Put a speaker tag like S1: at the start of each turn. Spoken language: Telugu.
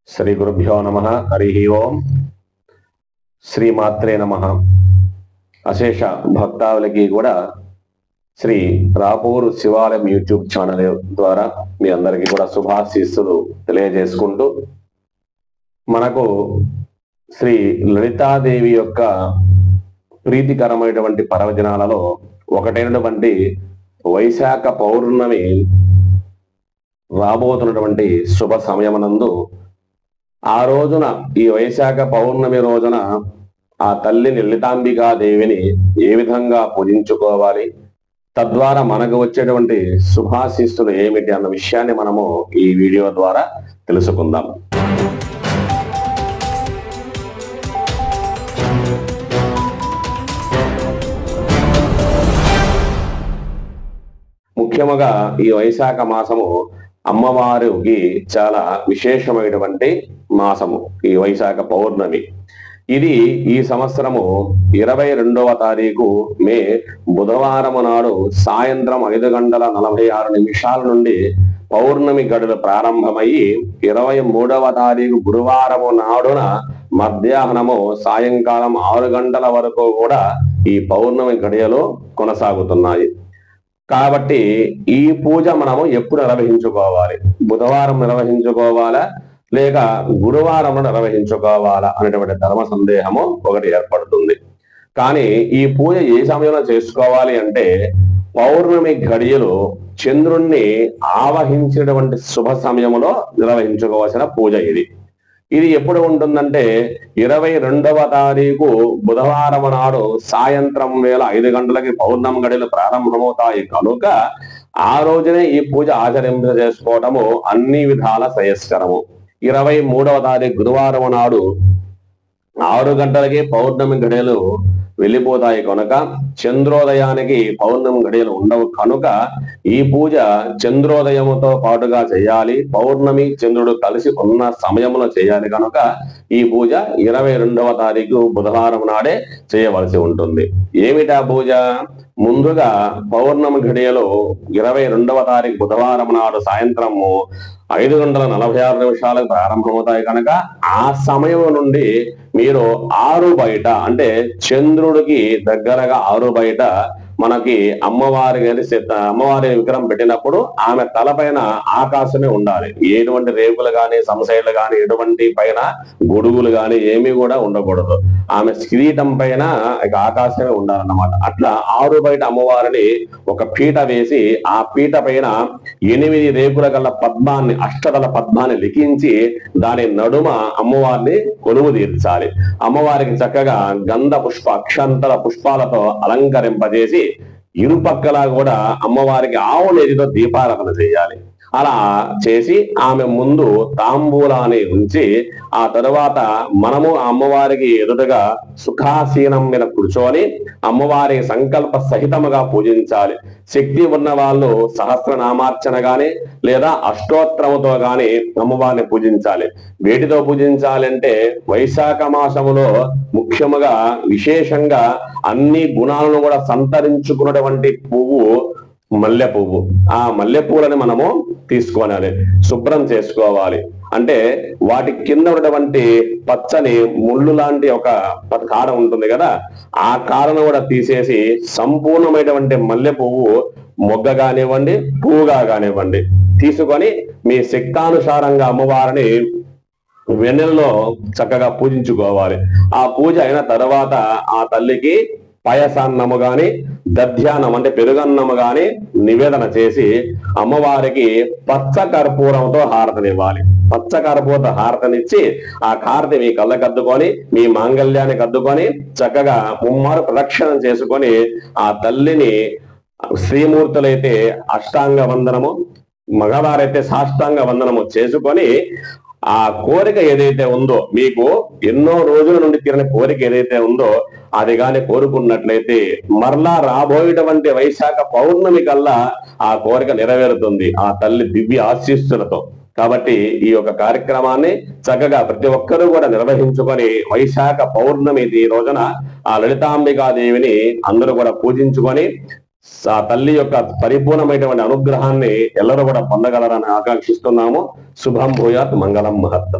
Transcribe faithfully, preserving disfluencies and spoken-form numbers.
S1: శ్రీ గురుభ్యో నమ. హరి ఓం. శ్రీమాత్రే నమ. అశేష భక్తావులకి కూడా శ్రీ రాపూరు శివాలయం యూట్యూబ్ ఛానల్ ద్వారా మీ అందరికీ కూడా శుభాశీస్సులు తెలియజేసుకుంటూ, మనకు శ్రీ లలితాదేవి యొక్క ప్రీతికరమైనటువంటి పర్వదినాలలో ఒకటైనటువంటి వైశాఖ పౌర్ణమి రాబోతున్నటువంటి శుభ సమయమునందు, ఆ రోజున ఈ వైశాఖ పౌర్ణమి రోజున ఆ తల్లిని లలితాంబికాదేవిని ఏ విధంగా పూజించుకోవాలి, తద్వారా మనకు వచ్చేటువంటి శుభాశీస్సులు ఏమిటి అన్న విషయాన్ని మనము ఈ వీడియో ద్వారా తెలుసుకుందాం. ముఖ్యముగా ఈ వైశాఖ మాసము అమ్మవారికి చాలా విశేషమైనటువంటి మాసము. ఈ వైశాఖ పౌర్ణమి ఇది ఈ సంవత్సరము ఇరవై రెండవ తారీఖు మే బుధవారము నాడు సాయంత్రం ఐదు గంటల నలభై ఆరు నిమిషాల నుండి పౌర్ణమి గడులు ప్రారంభమయ్యి ఇరవై మూడవ తారీఖు గురువారము నాడున మధ్యాహ్నము సాయంకాలం ఆరు గంటల వరకు కూడా ఈ పౌర్ణమి గడియలు కొనసాగుతున్నాయి. కాబట్టి ఈ పూజ మనము ఎప్పుడు నిర్వహించుకోవాలి? బుధవారం నిర్వహించుకోవాలా లేక గురువారం నిర్వహించుకోవాలా అనేటువంటి ధర్మ సందేహము ఒకటి ఏర్పడుతుంది. కానీ ఈ పూజ ఏ సమయంలో చేసుకోవాలి అంటే, పౌర్ణమి ఘడియలు చంద్రుణ్ణి ఆవహించినటువంటి శుభ సమయంలో నిర్వహించుకోవాల్సిన పూజ ఇది. ఇది ఎప్పుడు ఉంటుందంటే, ఇరవై రెండవ తారీఖు బుధవారం నాడు సాయంత్రం వేళ ఐదు గంటలకి పౌర్ణమి గడియలు ప్రారంభమవుతాయి కనుక ఆ రోజునే ఈ పూజ ఆచరింప చేసుకోవటము అన్ని విధాల శ్రేయస్కరము. ఇరవై మూడవ తారీఖు గురువారం నాడు ఆరు గంటలకి పౌర్ణమి గడియలు వెళ్ళిపోతాయి కనుక చంద్రోదయానికి పౌర్ణమి గడియలు ఉండవు కనుక ఈ పూజ చంద్రోదయముతో పాటుగా చేయాలి. పౌర్ణమి చంద్రుడు కలిసి ఉన్న సమయంలో చేయాలి కనుక ఈ పూజ ఇరవై రెండవ తారీఖు బుధవారం నాడే చేయవలసి ఉంటుంది. ఏమిటా పూజ? ముందుగా పౌర్ణమి ఘడియలో ఇరవై రెండవ తారీఖు బుధవారం నాడు సాయంత్రము ఐదు గంటల నలభై ఆరు నిమిషాలకు ప్రారంభమవుతాయి కనుక ఆ సమయం నుండి మీరు ఆరు బయట అంటే చంద్రుడికి దగ్గరగా ఆరు బయట మనకి అమ్మవారి అమ్మవారి విగ్రహం పెట్టినప్పుడు ఆమె తలపైన ఆకాశమే ఉండాలి. ఎటువంటి రేకులు కానీ సంశయాలు కానీ ఎటువంటి పైన గొడుగులు కానీ ఏమీ కూడా ఉండకూడదు. ఆమె కిరీటం పైన ఆకాశమే ఉండాలన్నమాట. అట్లా ఆరు బయట అమ్మవారిని ఒక పీట వేసి ఆ పీట పైన ఎనిమిది రేకుల గల పద్మాన్ని అష్టదళ పద్మాన్ని లిఖించి దాని నడుమ అమ్మవారిని కొలువు తీర్చాలి. అమ్మవారికి చక్కగా గంధ పుష్ప అక్షంతల పుష్పాలతో అలంకరింపజేసి ఇరుపక్కల కూడా అమ్మవారికి ఆవు నెయ్యితో దీపారాధన చేయాలి. అలా చేసి ఆమె ముందు తాంబూలాన్ని ఉంచి ఆ తరువాత మనము అమ్మవారికి ఎదుటగా సుఖాసీనం మీద కూర్చొని అమ్మవారి సంకల్ప సహితముగా పూజించాలి. శక్తి ఉన్న వాళ్ళు సహస్రనామార్చన గాని లేదా అష్టోత్తరముతో గాని అమ్మవారిని పూజించాలి. వేటితో పూజించాలి అంటే, వైశాఖ మాసములో ముఖ్యముగా విశేషంగా అన్ని గుణాలను కూడా సంతరించుకున్నటువంటి పువ్వు మల్లె పువ్వు. ఆ మల్లె పువ్వులని మనము తీసుకోవాలి, శుభ్రం చేసుకోవాలి. అంటే వాటి కింద ఉన్నటువంటి పచ్చని ముళ్ళు లాంటి ఒక కారం ఉంటుంది కదా, ఆ కారను కూడా తీసేసి సంపూర్ణమైనటువంటి మల్లె పువ్వు మొగ్గ కానివ్వండి పువ్వుగా కానివ్వండి తీసుకొని మీ శక్తానుసారంగా అమ్మవారిని వెన్నెలలో చక్కగా పూజించుకోవాలి. ఆ పూజ అయిన తర్వాత ఆ తల్లికి పాయసాన్నము గాని దధ్యానం అంటే పెరుగన్నము గాని నివేదన చేసి అమ్మవారికి పచ్చ కర్పూరంతో హారతనివ్వాలి. పచ్చ కర్పూరతో హారతనిచ్చి ఆ హారతి మీ కళ్ళకద్దుకొని మీ మాంగళ్యాన్ని కద్దుకొని చక్కగా ముమ్మారు ప్రదక్షిణం చేసుకొని ఆ తల్లిని, శ్రీమూర్తులైతే అష్టాంగ వందనము, మగవారైతే సాష్టాంగ వందనము చేసుకొని ఆ కోరిక ఏదైతే ఉందో, మీకు ఎన్నో రోజుల నుండి తీరని కోరిక ఏదైతే ఉందో అది కానీ కోరుకున్నట్లయితే మరలా రాబోయేటువంటి వైశాఖ పౌర్ణమి కల్లా ఆ కోరిక నెరవేరుతుంది ఆ తల్లి దివ్య ఆశీస్సులతో. కాబట్టి ఈ యొక్క కార్యక్రమాన్ని చక్కగా ప్రతి ఒక్కరూ కూడా నిర్వహించుకొని వైశాఖ పౌర్ణమి ఈ రోజున ఆ లలితాంబికాదేవిని అందరూ కూడా పూజించుకొని ఆ తల్లి యొక్క పరిపూర్ణమైనటువంటి అనుగ్రహాన్ని ఎల్లరూ కూడా పొందగలరని ఆకాంక్షిస్తున్నాము. శుభం భూయాత్, మంగళం మహత్తం.